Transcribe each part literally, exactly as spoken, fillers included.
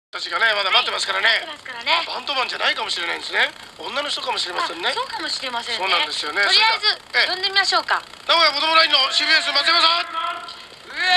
たちがねまだ待ってますからね。 待ってますからね。 バンドマンじゃないかもしれないんですね。女の人かもしれませんね。 そうかもしれませんね。 そうなんですよね。 とりあえず呼んでみましょうか。 名古屋子供ラインの シービーエス 松山さん。うえ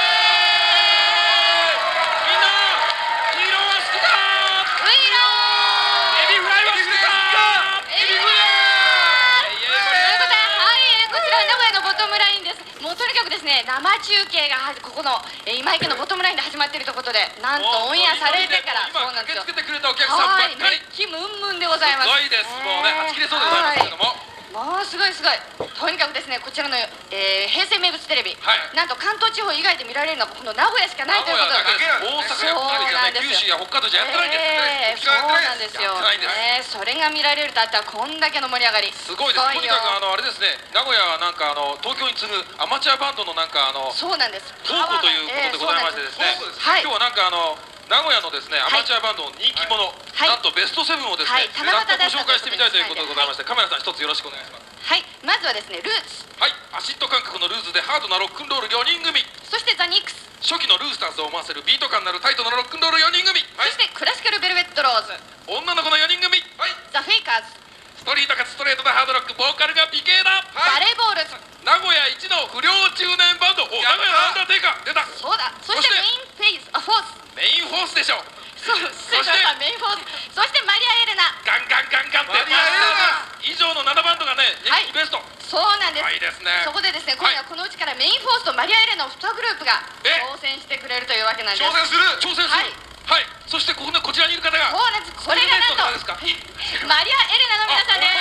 ーみんなヒーローは好きだ。 ウイロエビフライは好きだ。 エビフライということで、はい、こちら名古屋のボトムラインです。もうとにかくですね、生中継がはここのえー今池のボトムラインで始まっているということで、なんとオンエアされてから、そう今なんですよ。 駆けつけてくれたお客さんばっかり。 熱気ムンムンでございます。 すごいです。もうね、はち切れそうでございますけれども。 もうすごいすごい。とにかくですね、こちらの、えー、平成名物テレビ、 はい、 なんと関東地方以外で見られるのはこの名古屋しかないということで、 大阪やったりじゃない、九州や北海道じゃやってないんですね。そうなんですよ。 ね、 それが見られるとあったらこんだけの盛り上がり。 すごいです。とにかくあのあれですね、名古屋はなんかあの東京に次ぐアマチュアバンドのなんかあのそうなんです。 宝庫ということでございましてですね。今日はなんかあの名古屋のですねアマチュアバンドの人気者、なんとベストセブンをですね、なんとご紹介してみたいということでございまして、カメラさん一つよろしくお願いします。 はい、まずはですね、ルーツ。 はい、アシッド感覚のルーズでハードなロックンロールよにん組。 そしてザニックス。 初期のルースターズを思わせるビート感のあるタイトなロックンロールよにん組。 そしてクラシカルベルベットローズ。 女の子のよにん組。はい、 ザ・フェイカーズ。 ストリートかつストレートなハードロック、ボーカルが美形だ。 バレーボールズ。 名古屋一の不良中年バンド、お名古屋のアンダーテイカー出た。 そうだ。そしてメインフェイス、あ、フォース。 メインフォースでしょ。 そう、失礼しました。メインフォース。そしてマリア・エレナ。 ガンガンガンガンって以上のななバンドがね、人気ベスト。 そうなんです。 はいですね。 そこでですね、今夜はこのうちからメインフォースとマリア・エレナのにグループが挑戦してくれるというわけなんです。 挑戦する挑戦する。はい。そしてここでこちらにいる方が、 そうなんです。これがなんとマリア・エレナの皆さんです。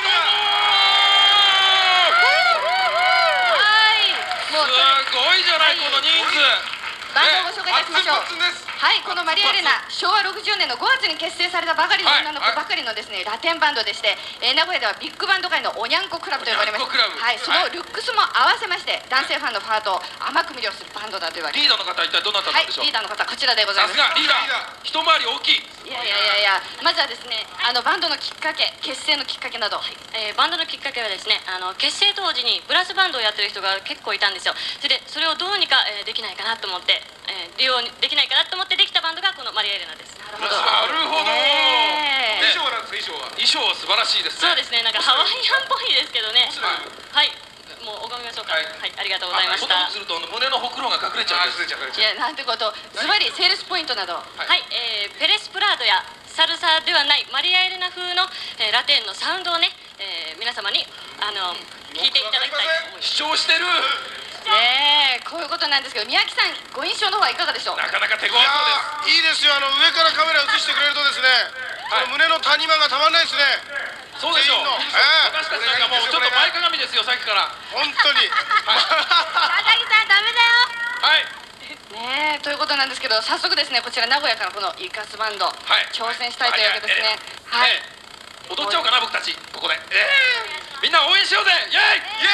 はい。もうすごいじゃないこの人数。 バンドをご紹介いたしましょう。はい、このマリア・エレナ、昭和ろくじゅうねんのごがつに結成されたばかりの女の子ばかりのですね、ラテンバンドでして、えー、名古屋ではビッグバンド界のおにゃんこクラブと呼ばれました。はい、そのルックスも合わせまして、男性ファンのハートを甘く魅了するバンドだというわけです。 リーダーの方は一体どなたなんでしょう。 はい、リーダーの方こちらでございます。 さすがリーダー、一回り大きい。 いやいやいやいや、まずはですね、あのバンドのきっかけ、結成のきっかけなど。 えー、バンドのきっかけはですね、あの結成当時にブラスバンドをやってる人が結構いたんですよ。それでそれをどうにか、えー、できないかなと思って、えー、利用できないかなと思ってできたバンドがこのマリア・エレナです。 なるほど。なるほど。衣装なんですか、衣装は。衣装は素晴らしいですね。 そうですね、なんかハワイアンっぽいですけどね。はい。もう拝みましょうか。はい、ありがとうございました。 すると胸のほくろが隠れちゃうんです。 いや、なんてこと、ズバリセールスポイントなど。 はい、えー、ペレスプラードやサルサではないマリア・エレナ風の、えー、ラテンのサウンドをね、えー、皆様にあの聞いていただきたいと思います。 主張してる。 ねえ、こういうことなんですけど、宮城さんご印象の方はいかがでしょう。 なかなか手強そうです。 いいですよ。あの上からカメラ映してくれるとですね、この胸の谷間がたまんないですね。 そうでしょう。私たちなんかもうちょっと前かがみですよ、さっきから。 本当に。 佐々木さんダメだよ。 はい。 ねえ、ということなんですけど、早速ですね、こちら名古屋からこのイカスバンド、挑戦したいというわけですね。はい。 踊っちゃおうかな僕たちここで。みんな応援しようぜ。イエーイ。イエーイ。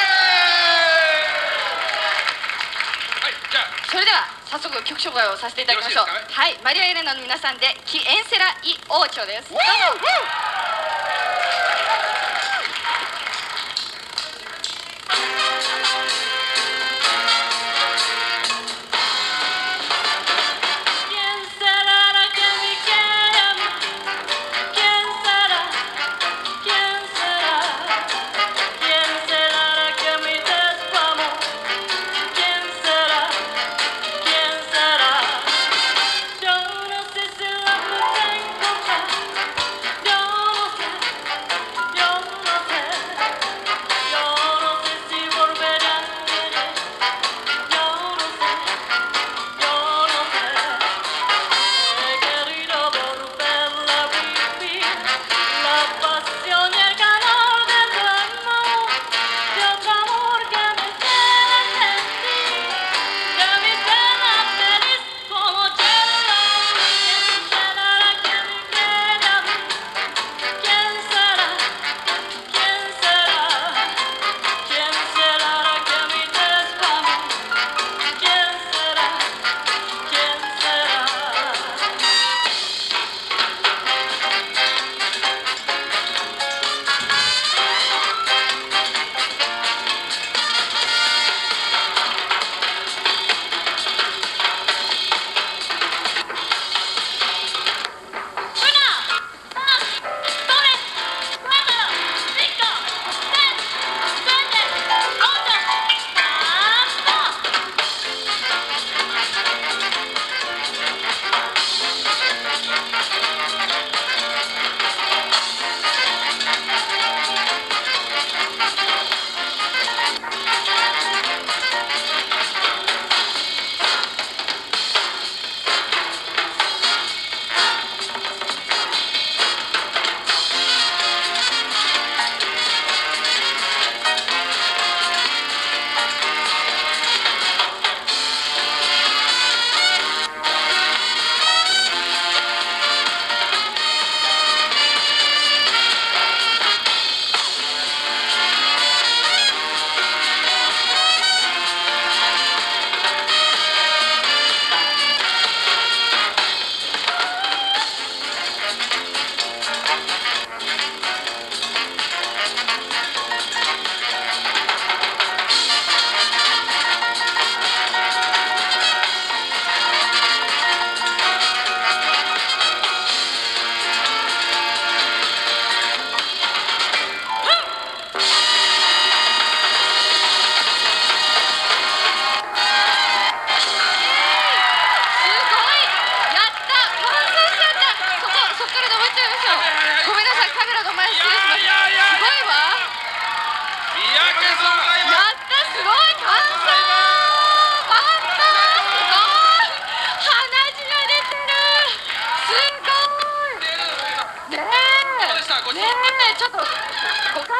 はい、じゃあそれでは早速曲紹介をさせていただきましょう。はい、マリア・エレナの皆さんでキエンセラ・イ・オーチョです。どうぞ。 Don't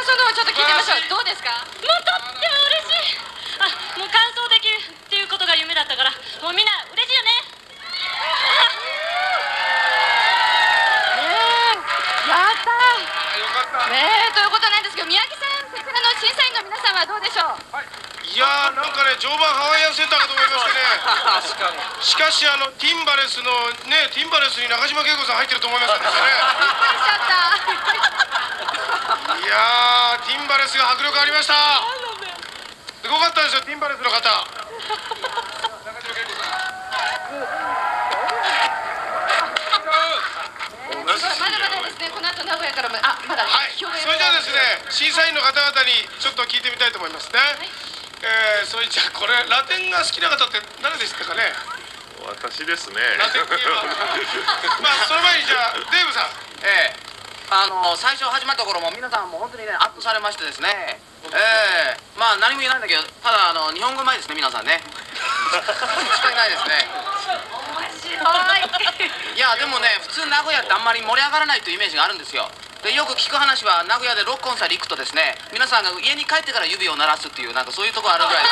感想の方ちょっと聞いてみましょう。どうですか？ もうとっても嬉しい。あ、もう完走できるっていうことが夢だったから、もうみんな嬉しいよね。 やったー。ねえ、ということなんですけど、宮城さん、こちらの審査員の皆さんはどうでしょう？ いやー、なんかね、常磐ハワイアンセンターかと思いましてね。しかし、あのティンバレスのね、ティンバレスに中島恵子さん入ってると思いませんでしたね。 びっくりしちゃった。 いやー、ティンバレスが迫力ありました。すごかったですよ、ティンバレスの方。 まだまだですね、この後名古屋からも、あ、まだ。 はい、それじゃあですね、審査員の方々にちょっと聞いてみたいと思いますね。えー、それじゃあこれラテンが好きな方って誰でしたかね？ 私ですね。 ラテン系はまあその前にじゃあデーブさん。 ええ、あの最初始まった頃も皆さんも本当にねアップされましてですね、ええ、まあ何も言えないんだけど、ただあの日本語うまいですね皆さんね。しかいないですね。いやでもね、普通名古屋ってあんまり盛り上がらないというイメージがあるんですよ。でよく聞く話は名古屋でロックコンサート行くとですね、皆さんが家に帰ってから指を鳴らすっていうなんかそういうところあるぐらいです。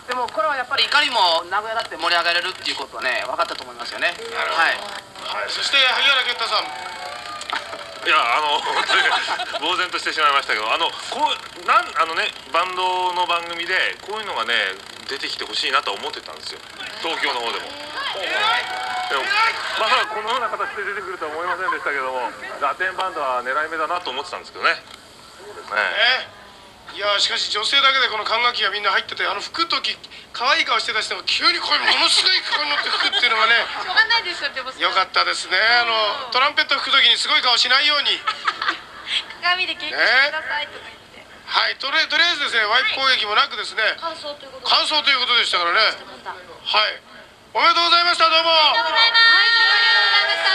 でもこれはやっぱりいかにも名古屋だって盛り上がれるっていうことはね分かったと思いますよね。はい。 はい、そして萩原健太さん。 いやあの呆然としてしまいましたけど、あのこうなんあのねバンドの番組でこういうのがね出てきてほしいなと思ってたんですよ、東京の方でも。でもまさかこのような形で出てくるとは思いませんでしたけども、ラテンバンドは狙い目だなと思ってたんですけどね。ねいやー、しかし女性だけでこの管楽器がみんな入ってて、あの服とき可愛い顔してた人が急にこういうものすごい顔に乗って吹くっていうのがねしょうがないですよ、でも。 よかったですね。あのトランペット吹く時にすごい顔しないように鏡で稽古してくださいとか言って。 はい、とりとりあえずですね、ワイプ攻撃もなくですね、 感想ということで。 完走ということでしたからね。はい、おめでとうございました。どうも。 ありがとうございます。ありがとうございました。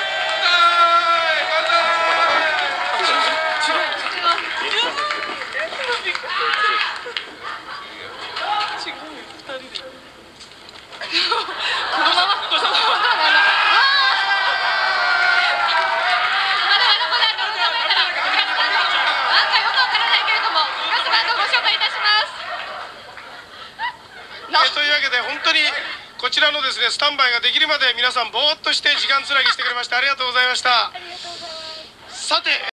というわけで本当にこちらのですねスタンバイができるまで皆さんぼーっとして時間つなぎしてくれましてありがとうございました。さて